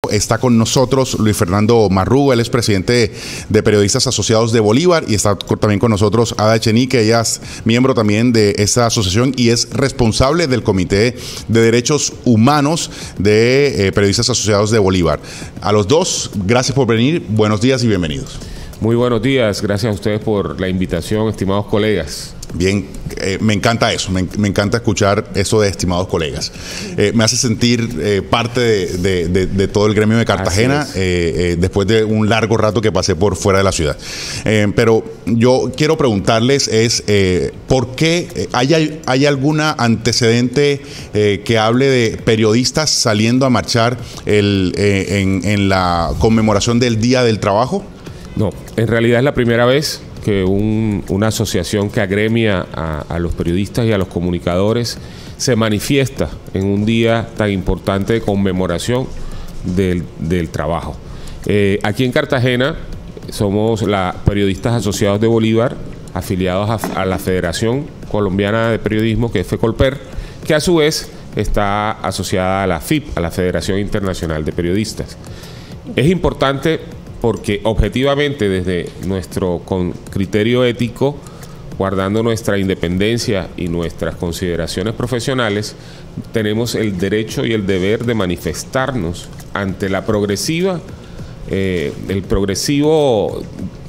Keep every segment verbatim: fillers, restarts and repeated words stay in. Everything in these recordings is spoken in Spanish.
Está con nosotros Luis Fernando Marrugo, él es presidente de Periodistas Asociados de Bolívar, y está también con nosotros Ada Echenique, ella es miembro también de esta asociación y es responsable del Comité de Derechos Humanos de eh, Periodistas Asociados de Bolívar. A los dos, gracias por venir, buenos días y bienvenidos. Muy buenos días, gracias a ustedes por la invitación, estimados colegas. Bien, eh, me encanta eso, me, me encanta escuchar eso de estimados colegas. Eh, me hace sentir eh, parte de, de, de, de todo el gremio de Cartagena eh, eh, después de un largo rato que pasé por fuera de la ciudad. Eh, pero yo quiero preguntarles es, eh, ¿por qué hay, hay alguna antecedente eh, que hable de periodistas saliendo a marchar el, eh, en, en la conmemoración del Día del Trabajo? No, en realidad es la primera vez que un, una asociación que agremia a, a los periodistas y a los comunicadores se manifiesta en un día tan importante de conmemoración del, del trabajo. Eh, aquí en Cartagena somos la Periodistas Asociados de Bolívar, afiliados a, a la Federación Colombiana de Periodismo, que es FECOLPER, que a su vez está asociada a la F I P, a la Federación Internacional de Periodistas. Es importante porque objetivamente desde nuestro con criterio ético, guardando nuestra independencia y nuestras consideraciones profesionales, tenemos el derecho y el deber de manifestarnos ante la progresiva, eh, el progresivo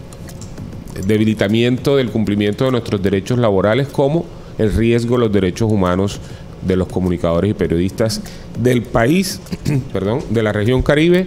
debilitamiento del cumplimiento de nuestros derechos laborales, como el riesgo de los derechos humanos de los comunicadores y periodistas del país, perdón, de la región Caribe,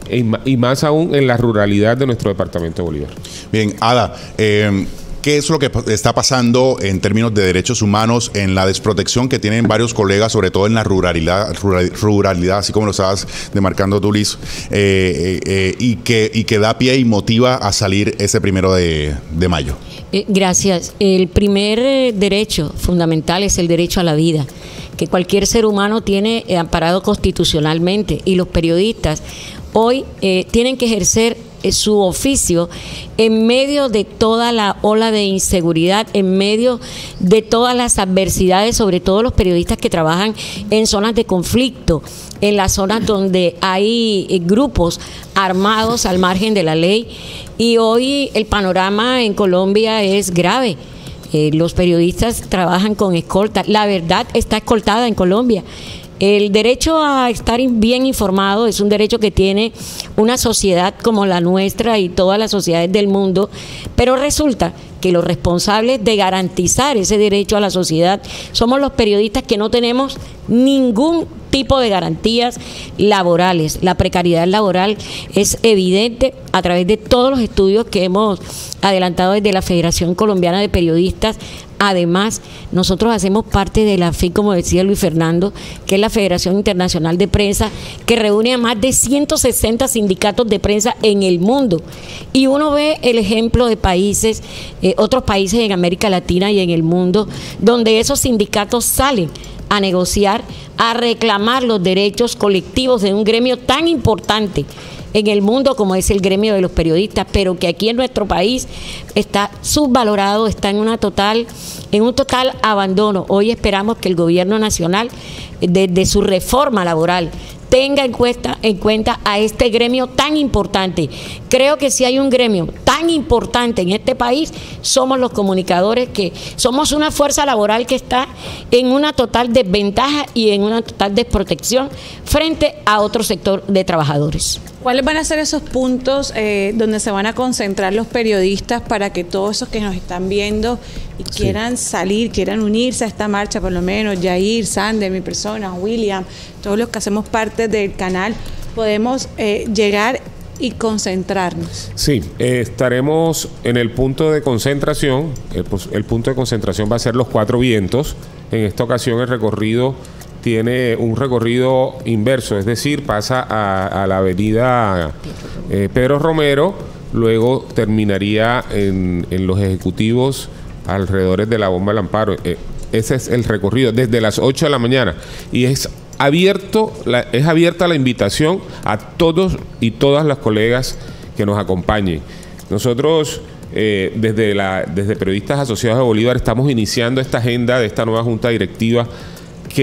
y más aún en la ruralidad de nuestro departamento de Bolívar. Bien, Ada, eh, ¿qué es lo que está pasando en términos de derechos humanos en la desprotección que tienen varios colegas, sobre todo en la ruralidad, rural, ruralidad así como lo estabas demarcando tú, Liz, eh, eh, y, que, y que da pie y motiva a salir ese primero de, de mayo? Eh, gracias. El primer eh, derecho fundamental es el derecho a la vida, que cualquier ser humano tiene eh, amparado constitucionalmente, y los periodistas hoy eh, tienen que ejercer eh, su oficio en medio de toda la ola de inseguridad, en medio de todas las adversidades, sobre todo los periodistas que trabajan en zonas de conflicto, en las zonas donde hay eh, grupos armados al margen de la ley. Y hoy el panorama en Colombia es grave. Eh, los periodistas trabajan con escolta. La verdad está escoltada en Colombia. El derecho a estar bien informado es un derecho que tiene una sociedad como la nuestra y todas las sociedades del mundo, pero resulta que los responsables de garantizar ese derecho a la sociedad somos los periodistas, que no tenemos ningún tipo de garantías laborales. La precariedad laboral es evidente a través de todos los estudios que hemos adelantado desde la Federación Colombiana de Periodistas. Además, nosotros hacemos parte de la F I P, como decía Luis Fernando, que es la Federación Internacional de Prensa, que reúne a más de ciento sesenta sindicatos de prensa en el mundo. Y uno ve el ejemplo de países, eh, otros países en América Latina y en el mundo, donde esos sindicatos salen a negociar, a reclamar los derechos colectivos de un gremio tan importante en el mundo como es el gremio de los periodistas, pero que aquí en nuestro país está subvalorado, está en una total, en un total abandono. Hoy esperamos que el gobierno nacional, desde su reforma laboral, tenga en cuenta, en cuenta a este gremio tan importante. Creo que si hay un gremio tan importante en este país, somos los comunicadores, que somos una fuerza laboral que está en una total desventaja y en una total desprotección frente a otro sector de trabajadores. ¿Cuáles van a ser esos puntos eh, donde se van a concentrar los periodistas para que todos esos que nos están viendo y quieran sí. salir, quieran unirse a esta marcha, por lo menos Yair, Sander, mi persona, William, todos los que hacemos parte del canal, podemos eh, llegar y concentrarnos? Sí, eh, estaremos en el punto de concentración. El, el punto de concentración va a ser Los Cuatro Vientos. En esta ocasión el recorrido tiene un recorrido inverso, es decir, pasa a, a la avenida eh, Pedro Romero, luego terminaría en, en los ejecutivos alrededor de la Bomba del Amparo. Eh, ese es el recorrido desde las ocho de la mañana, y es abierto, la, es abierta la invitación a todos y todas las colegas que nos acompañen. Nosotros eh, desde, la, desde Periodistas Asociados de Bolívar estamos iniciando esta agenda de esta nueva Junta Directiva, que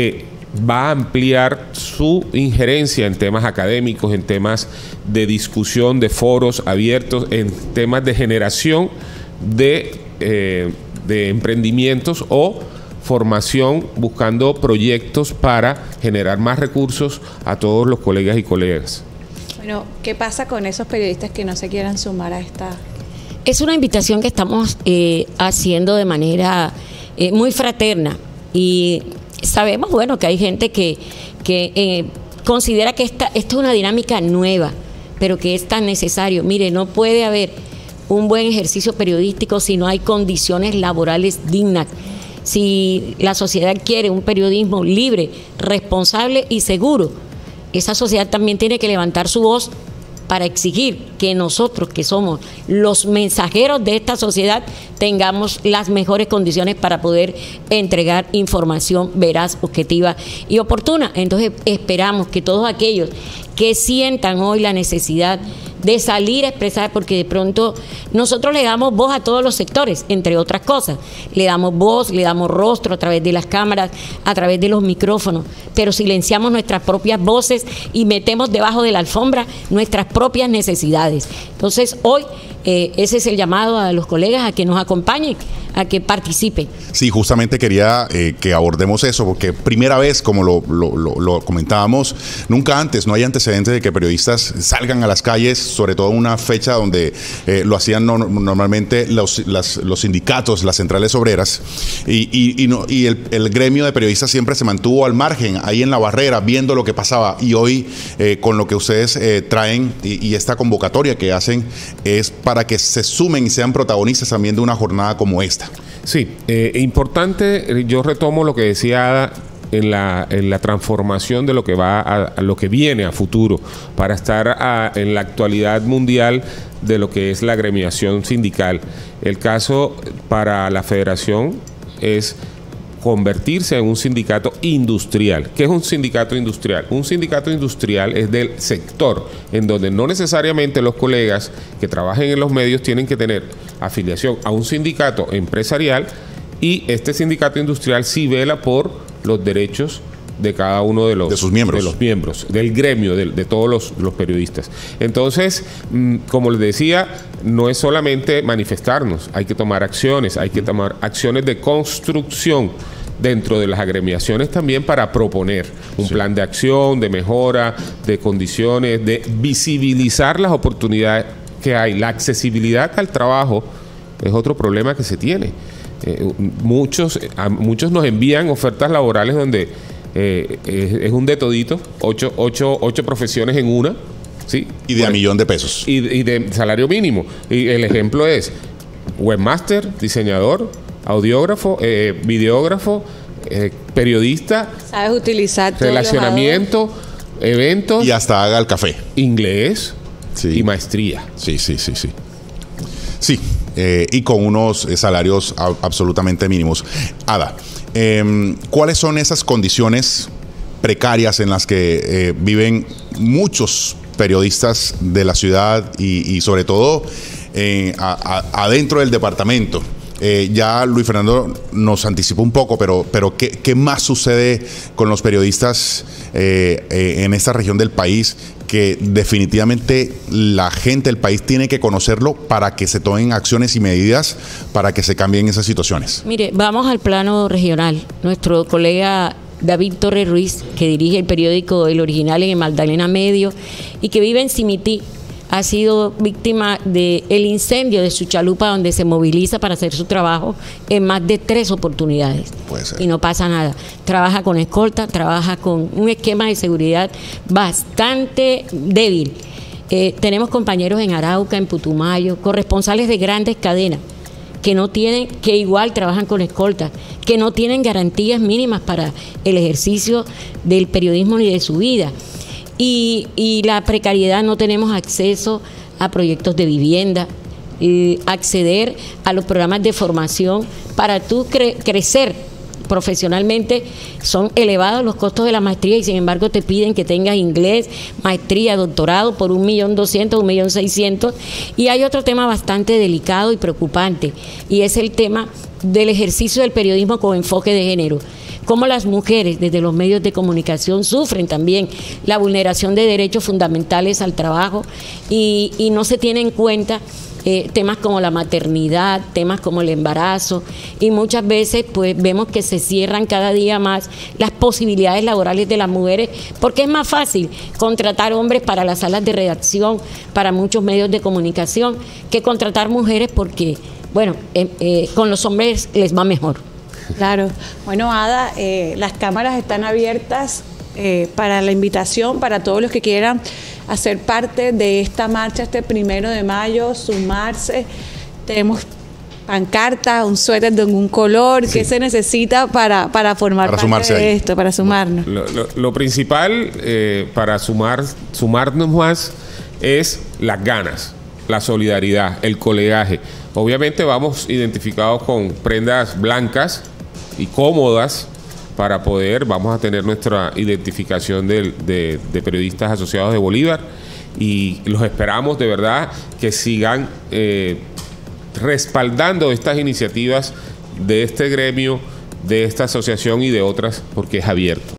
va a ampliar su injerencia en temas académicos, en temas de discusión, de foros abiertos, en temas de generación de, eh, de emprendimientos o formación, buscando proyectos para generar más recursos a todos los colegas y colegas. Bueno, ¿qué pasa con esos periodistas que no se quieran sumar a esta? Es una invitación que estamos eh, haciendo de manera eh, muy fraterna, y sabemos, bueno, que hay gente que, que eh, considera que esta, esta es una dinámica nueva, pero que es tan necesario. Mire, no puede haber un buen ejercicio periodístico si no hay condiciones laborales dignas. Si la sociedad quiere un periodismo libre, responsable y seguro, esa sociedad también tiene que levantar su voz para exigir que nosotros, que somos los mensajeros de esta sociedad, tengamos las mejores condiciones para poder entregar información veraz, objetiva y oportuna. Entonces esperamos que todos aquellos que sientan hoy la necesidad de salir a expresar, porque de pronto nosotros le damos voz a todos los sectores, entre otras cosas, le damos voz, le damos rostro a través de las cámaras, a través de los micrófonos, pero silenciamos nuestras propias voces y metemos debajo de la alfombra nuestras propias necesidades. Entonces hoy eh, ese es el llamado a los colegas a que nos acompañen, a que participen. Sí, justamente quería eh, que abordemos eso, porque primera vez, como lo, lo, lo, lo comentábamos, nunca antes, no hay antecedentes de que periodistas salgan a las calles, sobre todo en una fecha donde eh, lo hacían no, normalmente los, las, los sindicatos, las centrales obreras, y, y, y, no, y el, el gremio de periodistas siempre se mantuvo al margen, ahí en la barrera, viendo lo que pasaba, y hoy eh, con lo que ustedes eh, traen y, y esta convocatoria que hacen es para que se sumen y sean protagonistas también de una jornada como esta. Sí, eh, importante, yo retomo lo que decía Ada en la, en la transformación de lo que va a, a lo que viene a futuro, para estar a, en la actualidad mundial de lo que es la agremiación sindical. El caso para la federación es convertirse en un sindicato industrial. ¿Qué es un sindicato industrial? Un sindicato industrial es del sector, en donde no necesariamente los colegas que trabajen en los medios tienen que tener afiliación a un sindicato empresarial, y este sindicato industrial sí vela por los derechos de cada uno de los, de sus miembros, de los miembros del gremio, de, de todos los, los periodistas. Entonces, mmm, como les decía, no es solamente manifestarnos, hay que tomar acciones, hay que tomar acciones de construcción dentro de las agremiaciones también, para proponer un sí. plan de acción, de mejora, de condiciones, de visibilizar las oportunidades que hay. La accesibilidad al trabajo es otro problema que se tiene. Eh, muchos, a muchos nos envían ofertas laborales donde eh, es, es un de todito, ocho, ocho, ocho profesiones en una, ¿sí? Y de bueno, a millón de pesos. Y, y de salario mínimo. Y el ejemplo es webmaster, diseñador, audiógrafo, eh, videógrafo, eh, periodista, sabes utilizar relacionamiento, eventos. Y hasta haga el café. Inglés sí. y maestría. Sí, sí, sí, sí. Sí. Eh, y con unos eh, salarios a, absolutamente mínimos. Ada, eh, ¿cuáles son esas condiciones precarias en las que eh, viven muchos periodistas de la ciudad y, y sobre todo eh, a, a, adentro del departamento? Eh, ya Luis Fernando nos anticipó un poco, pero, pero ¿qué, qué más sucede con los periodistas eh, eh, en esta región del país, que definitivamente la gente del país tiene que conocerlo para que se tomen acciones y medidas para que se cambien esas situaciones? Mire, vamos al plano regional. Nuestro colega David Torres Ruiz, que dirige el periódico El Original en el Magdalena Medio y que vive en Simití, ha sido víctima del incendio de su chalupa, donde se moviliza para hacer su trabajo en más de tres oportunidades. Puede ser. Y no pasa nada. Trabaja con escolta, trabaja con un esquema de seguridad bastante débil. Eh, tenemos compañeros en Arauca, en Putumayo, corresponsales de grandes cadenas que no tienen, que igual trabajan con escolta, que no tienen garantías mínimas para el ejercicio del periodismo ni de su vida. Y, y la precariedad, no tenemos acceso a proyectos de vivienda, eh, acceder a los programas de formación para tú cre- crecer profesionalmente. Son elevados los costos de la maestría y sin embargo te piden que tengas inglés, maestría, doctorado por un millón doscientos, un millón seiscientos. Y hay otro tema bastante delicado y preocupante, y es el tema del ejercicio del periodismo con enfoque de género. cómo las mujeres desde los medios de comunicación sufren también la vulneración de derechos fundamentales al trabajo y, y no se tiene en cuenta Eh, temas como la maternidad, temas como el embarazo, y muchas veces pues vemos que se cierran cada día más las posibilidades laborales de las mujeres, porque es más fácil contratar hombres para las salas de redacción, para muchos medios de comunicación, que contratar mujeres porque, bueno, eh, eh, con los hombres les va mejor. Claro. Bueno, Ada, eh, las cámaras están abiertas eh, para la invitación, para todos los que quieran hacer parte de esta marcha este primero de mayo, sumarse. Tenemos pancartas, un suéter de algún color. Sí. ¿Qué se necesita para, para formar para parte de ahí. esto, para sumarnos? Lo, lo, lo principal eh, para sumar, sumarnos más es las ganas, la solidaridad, el colegaje. Obviamente vamos identificados con prendas blancas y cómodas para poder, vamos a tener nuestra identificación de, de, de periodistas asociados de Bolívar y los esperamos de verdad que sigan eh, respaldando estas iniciativas de este gremio, de esta asociación y de otras, porque es abierto.